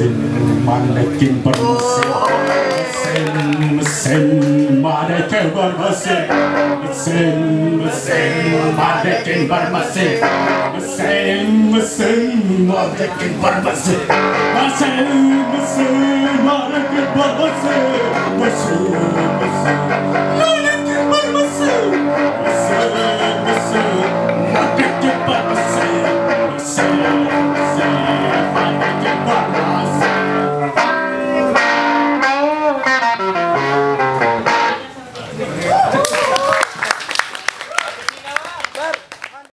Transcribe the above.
manekin bermesin, mesin manekin bermesin, mesin manekin bermesin, mesin manekin bermesin, mesin manekin bermesin, mesin